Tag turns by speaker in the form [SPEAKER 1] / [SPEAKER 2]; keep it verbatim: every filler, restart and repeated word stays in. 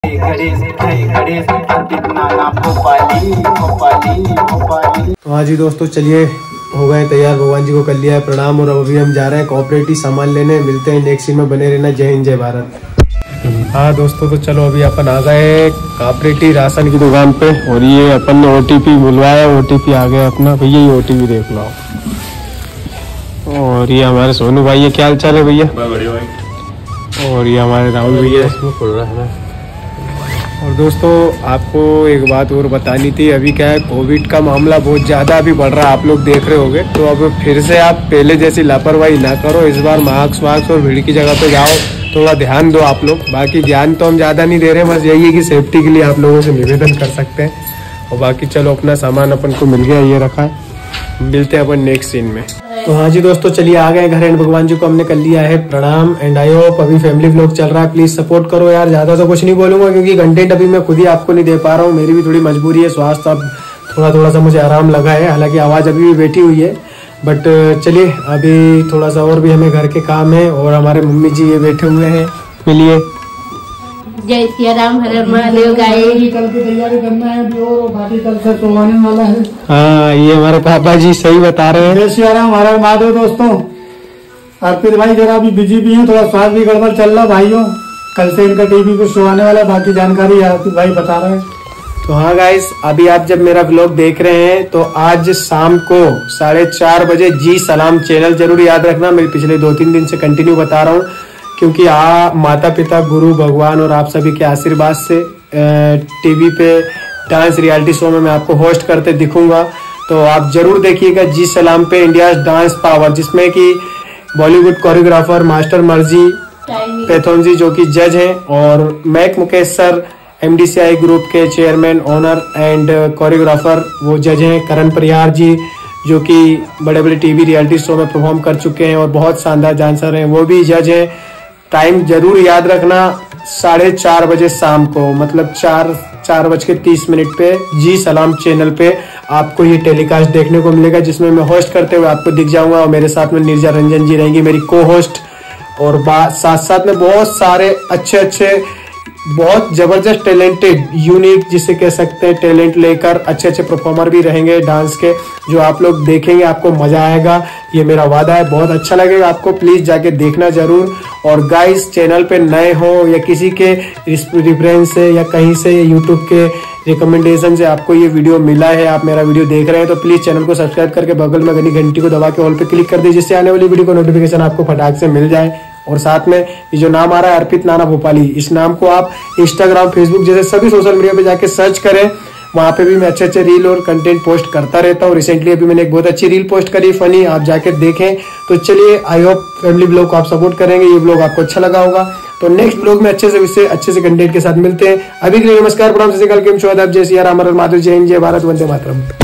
[SPEAKER 1] तो हाँ जी दोस्तों, चलिए हो गए तैयार, भगवान जी को कर लिया है प्रणाम और अभी हम जा रहे हैं कोऑपरेटिव सामान लेने। मिलते हैं नेक्स्ट सीन में, बने रहना। जय हिंद जय भारत। हाँ दोस्तों, तो चलो अभी अपन आ गए कोऑपरेटिव राशन की दुकान पे और ये अपन ने ओटीपी बुलवाया, ओटीपी आ गया अपना। भैया ये ओटीपी देख लो। और ये हमारे सोनू भाई, ये क्या हाल चाल है भैया? बढ़िया भाई। और ये हमारे राहुल भैया इसमें खुल रहा है। और दोस्तों आपको एक बात और बतानी थी, अभी क्या है कोविड का मामला बहुत ज़्यादा अभी बढ़ रहा है, आप लोग देख रहे होंगे। तो अब फिर से आप पहले जैसी लापरवाही ना करो, इस बार मास्क वास्क और भीड़ की जगह पे जाओ, थोड़ा ध्यान दो आप लोग। बाकी ध्यान तो हम ज़्यादा नहीं दे रहे, बस यही है कि सेफ्टी के लिए आप लोगों से निवेदन कर सकते हैं। और बाकी चलो, अपना सामान अपन को मिल गया, ये रखा है। मिलते हैं अपन नेक्स्ट सीन में। तो हाँ जी दोस्तों, चलिए आ गए घर एंड भगवान जी को हमने कर लिया है प्रणाम। एंड आई होप अभी फैमिली व्लॉग चल रहा है, प्लीज सपोर्ट करो यार। ज्यादा तो कुछ नहीं बोलूंगा क्योंकि कंटेंट अभी मैं खुद ही आपको नहीं दे पा रहा हूँ, मेरी भी थोड़ी मजबूरी है। स्वास्थ्य अब थोड़ा थोड़ा सा मुझे आराम लगा है, हालांकि आवाज अभी भी बैठी हुई है। बट चलिए अभी थोड़ा सा और भी हमें घर के काम है। और हमारे मम्मी जी ये बैठे हुए हैं, मिलिए।
[SPEAKER 2] जय सिया राम, हर हर महादेव। गाय
[SPEAKER 1] कल की तैयारी करना है अभी और बाकी कल से सोने वाला है। हाँ, ये हमारे पापा जी सही बता रहे हैं।
[SPEAKER 3] जय सिया राम, हर हर महादेव। दोस्तों अर्पित भाई जरा अभी बिजी भी हैं, थोड़ा स्वास्थ्य भी गड़बड़ चल रहा भाइयों। कल से इनका टीवी पे शो आने वाला, बाकी जानकारी अर्पित भाई बता रहे हैं।
[SPEAKER 1] तो हाँ गाइस, अभी आप जब मेरा व्लॉग देख रहे हैं तो आज शाम को साढ़े चार बजे जी सलाम चैनल जरूर याद रखना। मैं पिछले दो तीन दिन से कंटिन्यू बता रहा हूँ क्योंकि आ माता पिता गुरु भगवान और आप सभी के आशीर्वाद से टीवी पे डांस रियलिटी शो में मैं आपको होस्ट करते दिखूंगा। तो आप जरूर देखिएगा जी सलाम पे, इंडिया डांस पावर, जिसमें कि बॉलीवुड कोरियोग्राफर मास्टर मर्जी पैथोन जी जो कि जज हैं, और Mac Mukesh sir MDCI group के चेयरमैन, ओनर एंड कोरियोग्राफर वो जज हैं। करण परिहार जी जो कि बड़े बड़े टीवी रियलिटी शो में परफॉर्म कर चुके हैं और बहुत शानदार डांसर हैं, वो भी जज हैं। टाइम जरूर याद रखना, साढ़े चार बजे शाम को, मतलब चार चार बज के तीस मिनट पे जी सलाम चैनल पे आपको ये टेलीकास्ट देखने को मिलेगा, जिसमें मैं होस्ट करते हुए आपको दिख जाऊंगा और मेरे साथ में निर्जा रंजन जी रहेंगी मेरी को होस्ट। और साथ साथ में बहुत सारे अच्छे अच्छे, बहुत जबरदस्त टैलेंटेड, यूनिक जिसे कह सकते हैं टैलेंट लेकर अच्छे अच्छे परफॉर्मर भी रहेंगे डांस के, जो आप लोग देखेंगे आपको मजा आएगा, ये मेरा वादा है। बहुत अच्छा लगेगा आपको, प्लीज जाके देखना जरूर। और गाइस चैनल पे नए हो या किसी के रेफरेंस से या कहीं से यूट्यूब के रिकमेंडेशन से आपको ये वीडियो मिला है, आप मेरा वीडियो देख रहे हैं, तो प्लीज चैनल को सब्सक्राइब करके बगल में घनी घंटी को दबा के ऑल पे क्लिक कर दीजिए, जिससे आने वाली वीडियो को नोटिफिकेशन आपको फटाक से मिल जाए। और साथ में ये जो नाम आ रहा है अर्पित नाना भोपाली, इस नाम को आप इंस्टाग्राम, फेसबुक जैसे सभी सोशल मीडिया पे जाके सर्च करें, वहां पे भी मैं अच्छे अच्छे रील और कंटेंट पोस्ट करता रहता हूँ। रिसेंटली अभी मैंने एक बहुत अच्छी रील पोस्ट करी फनी, आप जाके देखें। तो चलिए, आई होप फैमिली ब्लॉग को आप सपोर्ट करेंगे, ये ब्लॉग आपको अच्छा लगा होगा। तो नेक्स्ट ब्लॉग में अच्छे से इससे अच्छे से कंटेंट के साथ मिलते हैं। अभी के लिए नमस्कार, प्रणाम, सत श्री अकाल, केम छो, आदाब, जय सिया राम, हर हर महादेव, जय हिंद जय भारत, वंदे मातरम।